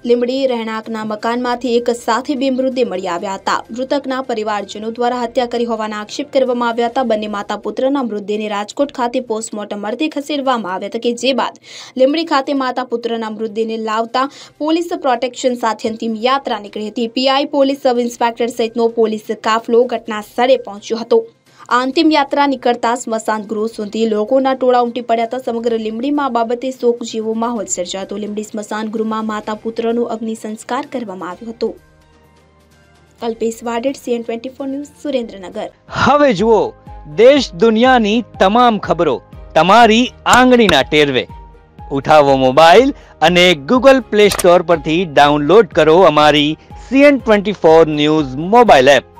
લીંબડી રહેણાંકના મકાનમાંથી એક સાથે બે મૃતદેહ મળી આવ્યા હતા। મૃતકના પરિવારજનો દ્વારા હત્યા કરી હોવાના આક્ષેપ કરવામાં આવ્યા હતા। બંને માતા પુત્રના મૃતદેહને રાજકોટ ખાતે પોસ્ટમોર્ટમ અર્થે ખસેડવામાં આવ્યા હતા, કે જે બાદ લીંબડી ખાતે માતા પુત્રના મૃતદેહને લાવતા પોલીસ પ્રોટેક્શન સાથે અંતિમ યાત્રા નીકળી હતી। પીઆઈ પોલીસ સબ ઇન્સ્પેક્ટર સહિતનો પોલીસ કાફલો ઘટના સ્થળે પહોંચ્યો હતો। अंतिम यात्रा निकलता स्मशान गृह सुधी लोकोना टोळा उमटी पड्या था। समग्र લીંબડી में आ बाबते शोक जेवो माहोल सर्जातो। લીંબડી स्मशान गृह में माता पुत्रनो अग्नि संस्कार करवामां आव्यो हतो। Kalpesh Vader CN24 news Surendranagar. हवे जुओ देश दुनियानी तमाम खबरो तमारी आंगळीना टेरवे। उठावो मोबाइल अने गूगल प्ले स्टोर परथी डाउनलॉड करो अमारी CN24 न्यूज मोबाइल एप।